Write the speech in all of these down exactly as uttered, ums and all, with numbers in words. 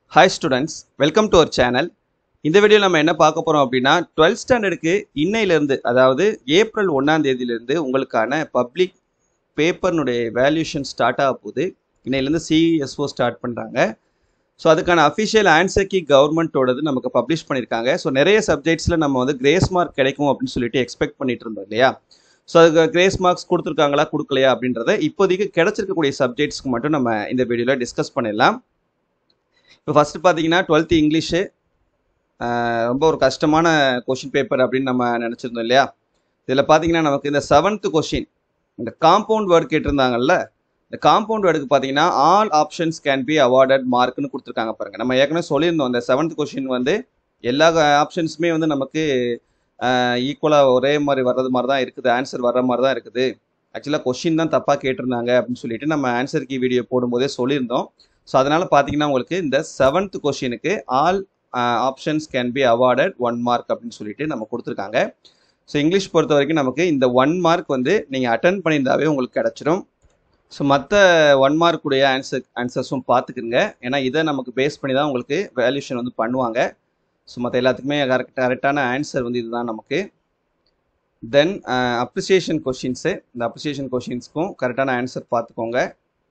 Hi students, welcome to our channel. இந்த வீடியோல நம்ம என்ன பார்க்க போறோம் அப்படின்னா டுவெல்த் ஸ்டாண்டர்டுக்கு இன்னையில இருந்து அதாவது ஏப்ரல் ஒன்றாம் தேதியில இருந்து உங்களுக்கான பப்ளிக் பேப்பர்னுடைய வேல்யூஷன் ஸ்டார்ட் ஆக போகுது. இன்னையில இருந்து சிஎஸ்ஓ ஸ்டார்ட் பண்றாங்க. ஸோ அதுக்கான அஃபிஷியல் ஆன்சர் கீ கவர்மெண்ட்டோடது நமக்கு பப்ளிஷ் பண்ணியிருக்காங்க. ஸோ நிறைய சப்ஜெக்ட்ஸில் நம்ம வந்து கிரேஸ் மார்க் கிடைக்கும் அப்படின்னு சொல்லிட்டு எக்ஸ்பெக்ட் பண்ணிட்டு இருந்தோம் இல்லையா? ஸோ அதுக்கு கிரேஸ் மார்க்ஸ் கொடுத்துருக்காங்களா கொடுக்கலையா அப்படின்றத இப்போதைக்கு கிடைச்சிருக்கக்கூடிய சப்ஜெக்ட்ஸ்க்கு மட்டும் நம்ம இந்த வீடியோவில் டிஸ்கஸ் பண்ணிடலாம். இப்போ ஃபஸ்ட்டு பார்த்தீங்கன்னா டுவெல்த்து இங்கிலீஷு ரொம்ப ஒரு கஷ்டமான கொஷின் பேப்பர் அப்படின்னு நம்ம நினச்சிருந்தோம் இல்லையா? இதில் பார்த்தீங்கன்னா நமக்கு இந்த செவன்த்து கொஷின் இந்த காம்பவுண்ட் வேர்டு கேட்டிருந்தாங்கல்ல, இந்த காம்பவுண்ட் வேர்டுக்கு பார்த்தீங்கன்னா all options can be awarded மார்க்னு கொடுத்துருக்காங்க பாருங்கள். நம்ம ஏற்கனவே சொல்லியிருந்தோம் இந்த செவன்த் கொஷின் வந்து எல்லா ஆப்ஷன்ஸுமே வந்து நமக்கு ஈக்குவலாக ஒரே மாதிரி வர்றது மாதிரி தான் இருக்குது, ஆன்சர் வர்ற மாதிரி தான் இருக்குது. ஆக்சுவலாக கொஷின் தான் தப்பாக கேட்டிருந்தாங்க அப்படின்னு சொல்லிட்டு நம்ம ஆன்சர் கீ வீடியோ போடும்போதே சொல்லியிருந்தோம். ஸோ அதனால் பார்த்தீங்கன்னா உங்களுக்கு இந்த செவன்த் கொஷினுக்கு all options can be awarded one mark அப்படின்னு சொல்லிட்டு நம்ம கொடுத்துருக்காங்க. ஸோ இங்கிலீஷ் பொறுத்த வரைக்கும் நமக்கு இந்த ஒன் மார்க் வந்து நீங்கள் அட்டன் பண்ணியிருந்தாவே உங்களுக்கு கிடச்சிடும். ஸோ மற்ற ஒன் மார்க்குடைய ஆன்சர் ஆன்சர்ஸும் பார்த்துக்குங்க. ஏன்னா இதை நமக்கு பேஸ் பண்ணி தான் உங்களுக்கு வேல்யூஷன் வந்து பண்ணுவாங்க. ஸோ மற்ற எல்லாத்துக்குமே கரெக்ட் கரெக்டான ஆன்சர் வந்து இதுதான் நமக்கு. தென் அப்ரிசியேஷன் கொஷின்ஸு, இந்த அப்ரிசியேஷன் கொஷின்ஸ்க்கும் கரெக்டான ஆன்சர் பார்த்துக்கோங்க.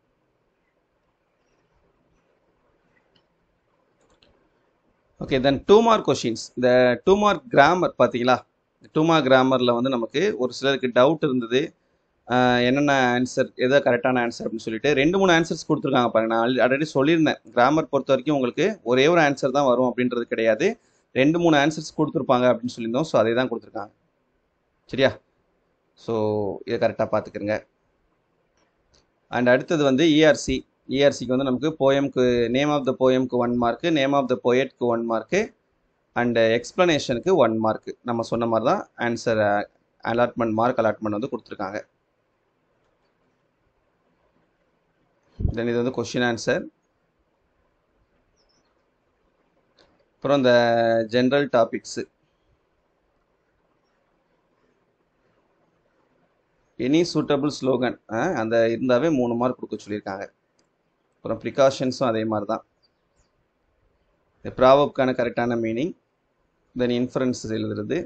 Okay, then two mark questions. இந்த டூ மார்க் கிராமர் பார்த்தீங்களா? டூ மார்க் கிராமரில் வந்து நமக்கு ஒரு சிலருக்கு டவுட் இருந்தது, என்னென்ன ஆன்சர் எதோ கரெக்டான ஆன்சர் அப்படின்னு சொல்லிட்டு ரெண்டு மூணு ஆன்சர்ஸ் கொடுத்துருக்காங்க பாருங்க. நான் ஆல்ரெடி சொல்லியிருந்தேன், கிராமர் பொறுத்த வரைக்கும் உங்களுக்கு ஒரே ஒரு ஆன்சர் தான் வரும் அப்படின்றது கிடையாது, ரெண்டு மூணு ஆன்சர்ஸ் கொடுத்துருப்பாங்க அப்படின்னு சொல்லியிருந்தோம். ஸோ அதே தான் கொடுத்துருக்காங்க, சரியா? ஸோ இதை கரெக்டாக பார்த்துக்கிறங்க. அண்ட் அடுத்தது வந்து இஆர்சி. இஆர்சிக்கு வந்து நமக்கு போயம்க்கு நேம் ஆஃப் த போயம்க்கு one mark, name of the போயட்க்கு ஒன் மார்க்கு, அண்ட் எக்ஸ்பிளனேஷனுக்கு ஒன் மார்க்கு. நம்ம சொன்ன மாதிரி தான் ஆன்சர் அலாட்மெண்ட் மார்க் அலாட்மெண்ட் வந்து கொடுத்துருக்காங்க. தென் இது வந்து கொஷின் ஆன்சர். அப்புறம் இந்த general topics, any suitable slogan அந்த இருந்தாவே மூணு மார்க் கொடுக்க சொல்லியிருக்காங்க. அப்புறம் ப்ரிகாஷன்ஸும் அதே மாதிரி தான். இந்த ப்ராவப்கான கரெக்டான மீனிங், தென் இன்ஃபரன்ஸ் எழுதுறது.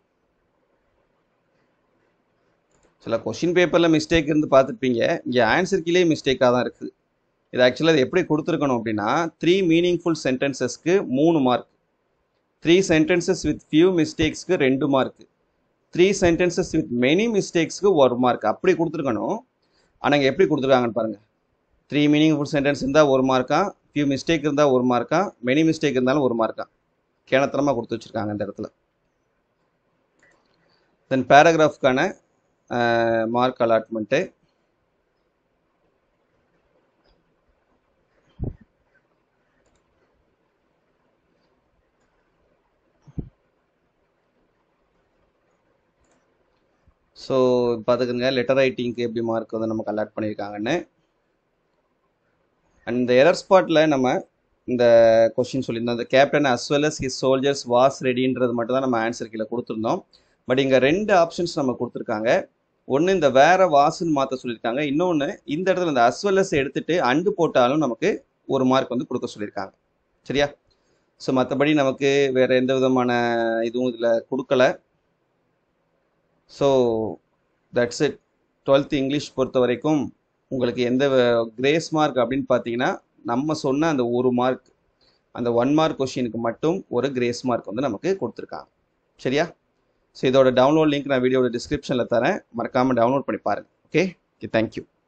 சில கொஷின் பேப்பரில் மிஸ்டேக் இருந்து பார்த்துருப்பீங்க, இங்கே ஆன்சர் கீழே மிஸ்டேக்காக தான் இருக்குது. இது ஆக்சுவலாக இது எப்படி கொடுத்துருக்கணும் அப்படின்னா த்ரீ மீனிங்ஃபுல் சென்டென்சஸ்க்கு மூணு mark, three sentences with few மிஸ்டேக்ஸ்க்கு ரெண்டு mark, three sentences with many மிஸ்டேக்ஸ்க்கு ஒரு மார்க், அப்படி கொடுத்துருக்கணும். ஆனால் இங்கே எப்படி கொடுத்துருக்காங்கன்னு பாருங்கள். த்ரீ மீனிங்ஃபுல் சென்டென்ஸ் இருந்தால் ஒரு மார்க்கா, ஃபியூ மிஸ்டேக் இருந்தால் ஒரு மார்க்கா, மெனி மிஸ்டேக் இருந்தாலும் ஒரு மார்க்கா, கேனத்தனமாக கொடுத்து வச்சுருக்காங்க இந்த இடத்துல. தென் பேராகிராஃப்கான மார்க் அலாட்மெண்ட்டு. ஸோ பார்த்துக்குங்க லெட்டர் ரைட்டிங்க்கு எப்படி மார்க் வந்து நமக்கு அலாட் பண்ணியிருக்காங்கன்னு. அண்ட் இந்த எரர் ஸ்பாட்டில் நம்ம இந்த கொஸ்டின் சொல்லியிருந்தோம், இந்த captain as well as his soldiers was ரெடின்றது மட்டும் தான் நம்ம ஆன்சர் கீழே கொடுத்துருந்தோம். பட் இங்கே ரெண்டு ஆப்ஷன்ஸ் நம்ம கொடுத்துருக்காங்க. ஒன்று இந்த வேற வாசுன்னு மாற்ற சொல்லியிருக்காங்க, இன்னொன்று இந்த இடத்துல இந்த அஸ் வெல் அஸ் எடுத்துட்டு அண்டு போட்டாலும் நமக்கு ஒரு மார்க் வந்து கொடுக்க சொல்லியிருக்காங்க, சரியா? ஸோ மற்றபடி நமக்கு வேறு எந்த விதமான இதுவும் இதில் கொடுக்கல. So that's it. Twelfth English பொறுத்த வரைக்கும் உங்களுக்கு எந்த கிரேஸ் மார்க் அப்படின்னு பார்த்தீங்கன்னா நம்ம சொன்ன அந்த ஒரு மார்க், அந்த ஒன் மார்க் கொஷினுக்கு மட்டும் ஒரு கிரேஸ் மார்க் வந்து நமக்கு கொடுத்துருக்காங்க, சரியா? ஸோ இதோட டவுன்லோட் லிங்க் நான் வீடியோட டிஸ்கிரிப்ஷனில் தரேன், மறக்காமல் டவுன்லோட் பண்ணி பாருங்கள். Okay, thank you.